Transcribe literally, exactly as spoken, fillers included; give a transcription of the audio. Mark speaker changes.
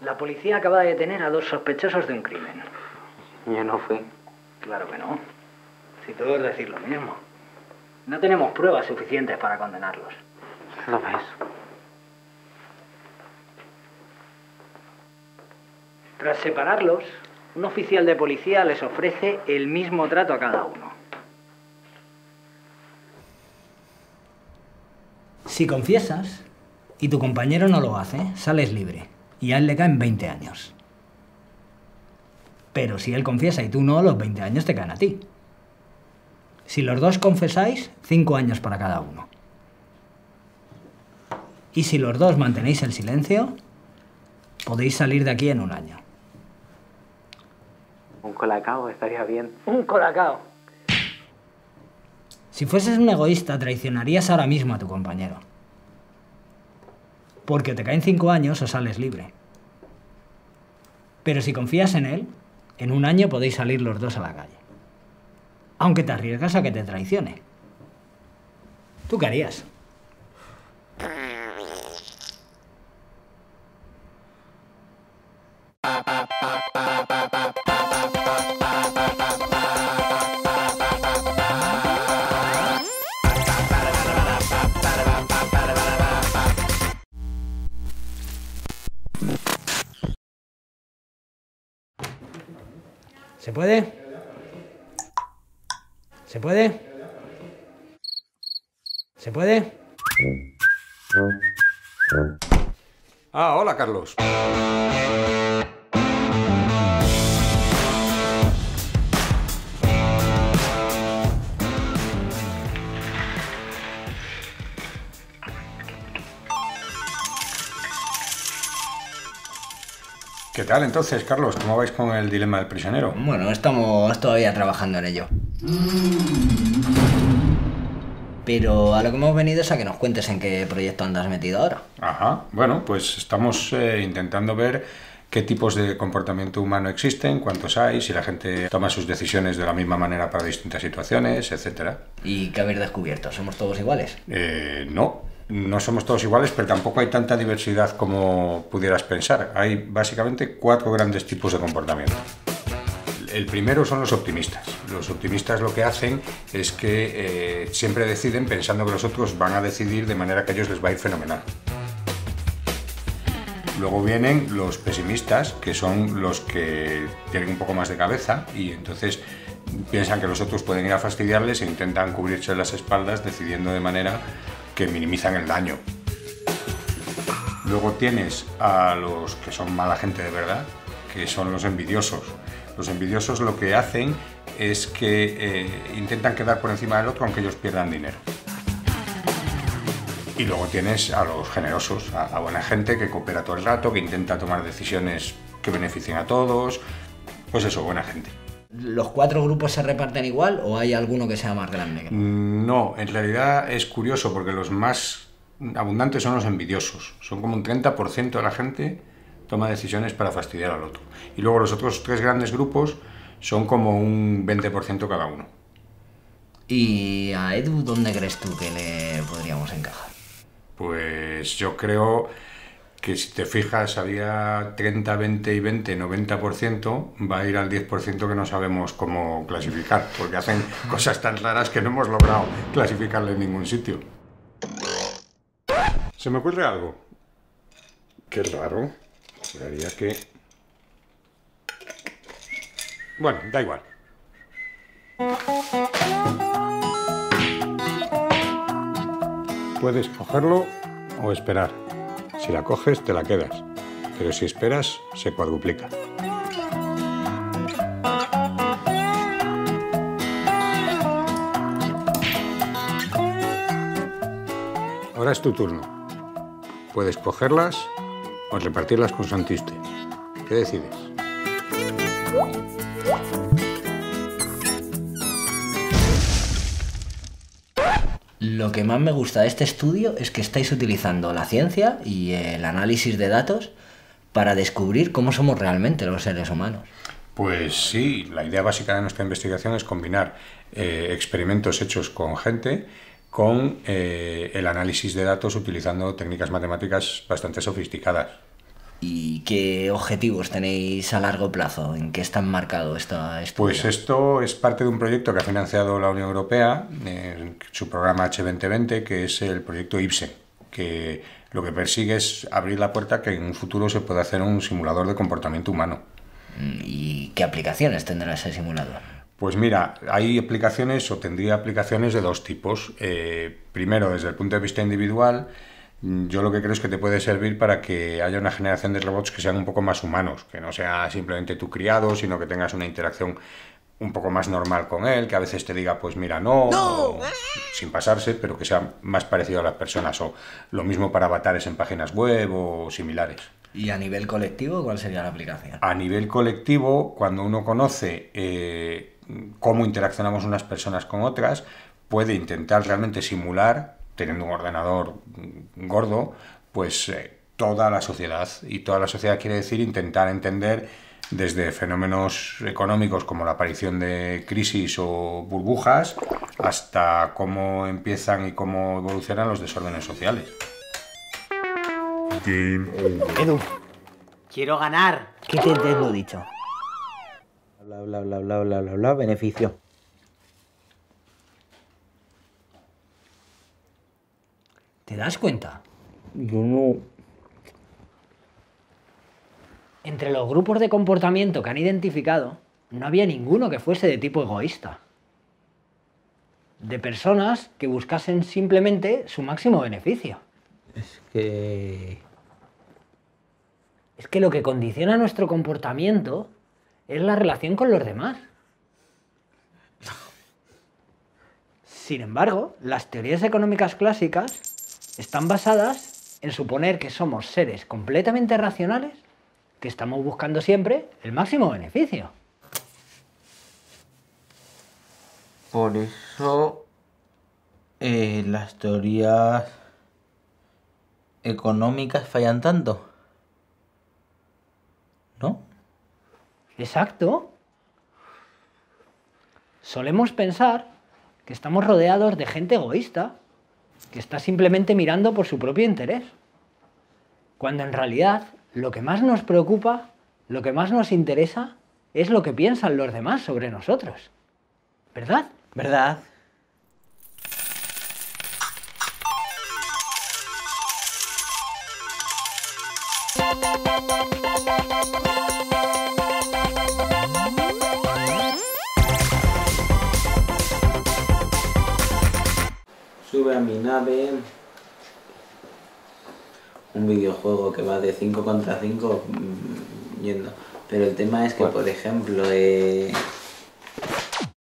Speaker 1: La policía acaba de detener a dos sospechosos de un crimen.
Speaker 2: Yo no fui.
Speaker 1: Claro que no. Si todos decís lo mismo. No tenemos pruebas suficientes para condenarlos.
Speaker 2: ¿Lo ves?
Speaker 1: Tras separarlos, un oficial de policía les ofrece el mismo trato a cada uno. Si confiesas y tu compañero no lo hace, sales libre y a él le caen veinte años. Pero si él confiesa y tú no, los veinte años te caen a ti. Si los dos confesáis, cinco años para cada uno. Y si los dos mantenéis el silencio, podéis salir de aquí en un año.
Speaker 2: Un colacao estaría bien.
Speaker 1: Un colacao. Si fueses un egoísta, traicionarías ahora mismo a tu compañero. Porque te caen cinco años o sales libre. Pero si confías en él, en un año podéis salir los dos a la calle. Aunque te arriesgas a que te traicione. ¿Tú qué harías? ¿Se puede? ¿Se puede? ¿Se puede?
Speaker 3: Ah, hola, Carlos. ¿Qué tal entonces, Carlos? ¿Cómo vais con el dilema del prisionero?
Speaker 1: Bueno, estamos todavía trabajando en ello. Pero a lo que hemos venido es a que nos cuentes en qué proyecto andas metido ahora.
Speaker 3: Ajá, bueno, pues estamos eh, intentando ver qué tipos de comportamiento humano existen, cuántos hay, si la gente toma sus decisiones de la misma manera para distintas situaciones, etcétera.
Speaker 1: ¿Y qué habéis descubierto? ¿Somos todos iguales?
Speaker 3: Eh, no, no somos todos iguales, pero tampoco hay tanta diversidad como pudieras pensar. Hay básicamente cuatro grandes tipos de comportamiento. El primero son los optimistas. Los optimistas lo que hacen es que eh, siempre deciden pensando que los otros van a decidir de manera que a ellos les va a ir fenomenal. Luego vienen los pesimistas, que son los que tienen un poco más de cabeza y entonces piensan que los otros pueden ir a fastidiarles e intentan cubrirse las espaldas decidiendo de manera que minimizan el daño. Luego tienes a los que son mala gente de verdad, que son los envidiosos. Los envidiosos lo que hacen es que eh, intentan quedar por encima del otro aunque ellos pierdan dinero. Y luego tienes a los generosos, a la buena gente que coopera todo el rato, que intenta tomar decisiones que beneficien a todos. Pues eso, buena gente.
Speaker 1: ¿Los cuatro grupos se reparten igual o hay alguno que sea más grande?
Speaker 3: No, en realidad es curioso porque los más abundantes son los envidiosos. Son como un treinta por ciento de la gente toma decisiones para fastidiar al otro. Y luego los otros tres grandes grupos son como un veinte por ciento cada uno.
Speaker 1: ¿Y a Edu dónde crees tú que le podríamos encajar?
Speaker 3: Pues yo creo que si te fijas había treinta, veinte y veinte, noventa por ciento, va a ir al diez por ciento que no sabemos cómo clasificar, porque hacen cosas tan raras que no hemos logrado clasificarle en ningún sitio. ¿Se me ocurre algo? Qué raro. Juraría que... Bueno, da igual. Puedes cogerlo o esperar. Si la coges, te la quedas. Pero si esperas, se cuadruplica. Ahora es tu turno. Puedes cogerlas o repartirlas con Santiste. ¿Qué decides?
Speaker 1: Lo que más me gusta de este estudio es que estáis utilizando la ciencia y el análisis de datos para descubrir cómo somos realmente los seres humanos.
Speaker 3: Pues sí, la idea básica de nuestra investigación es combinar eh, experimentos hechos con gente con eh, el análisis de datos utilizando técnicas matemáticas bastante sofisticadas.
Speaker 4: ¿Y qué objetivos tenéis a largo plazo? ¿En qué está enmarcado esta estudio?
Speaker 3: Pues esto es parte de un proyecto que ha financiado la Unión Europea, eh, su programa H veinte veinte, que es el proyecto IPSE, que lo que persigue es abrir la puerta a que en un futuro se pueda hacer un simulador de comportamiento humano.
Speaker 4: ¿Y qué aplicaciones tendrá ese simulador?
Speaker 3: Pues mira, hay aplicaciones o tendría aplicaciones de dos tipos. Eh, primero, desde el punto de vista individual, yo lo que creo es que te puede servir para que haya una generación de robots que sean un poco más humanos, que no sea simplemente tu criado, sino que tengas una interacción un poco más normal con él, que a veces te diga, pues mira, no,
Speaker 4: ¡No!
Speaker 3: O, sin pasarse, pero que sea más parecido a las personas, o lo mismo para avatares en páginas web o similares.
Speaker 4: ¿Y a nivel colectivo cuál sería la aplicación?
Speaker 3: A nivel colectivo, cuando uno conoce eh, cómo interaccionamos unas personas con otras, puede intentar realmente simular, teniendo un ordenador gordo, pues eh, toda la sociedad. Y toda la sociedad quiere decir intentar entender desde fenómenos económicos como la aparición de crisis o burbujas, hasta cómo empiezan y cómo evolucionan los desórdenes sociales.
Speaker 1: Edu, quiero ganar.
Speaker 5: ¿Qué te tengo dicho? Bla, bla, bla, bla, bla, bla, bla, beneficio.
Speaker 1: ¿Te das cuenta?
Speaker 5: Yo no...
Speaker 1: Entre los grupos de comportamiento que han identificado, no había ninguno que fuese de tipo egoísta. De personas que buscasen simplemente su máximo beneficio.
Speaker 5: Es que...
Speaker 1: Es que lo que condiciona nuestro comportamiento es la relación con los demás. Sin embargo, las teorías económicas clásicas están basadas en suponer que somos seres completamente racionales que estamos buscando siempre el máximo beneficio.
Speaker 5: Por eso eh, las teorías económicas fallan tanto, ¿no?
Speaker 1: Exacto. Solemos pensar que estamos rodeados de gente egoísta, que está simplemente mirando por su propio interés. Cuando en realidad lo que más nos preocupa, lo que más nos interesa, es lo que piensan los demás sobre nosotros. ¿Verdad?
Speaker 5: ¿Verdad? Sube a mi nave un videojuego que va de cinco contra cinco yendo. Pero el tema es que, por ejemplo, eh,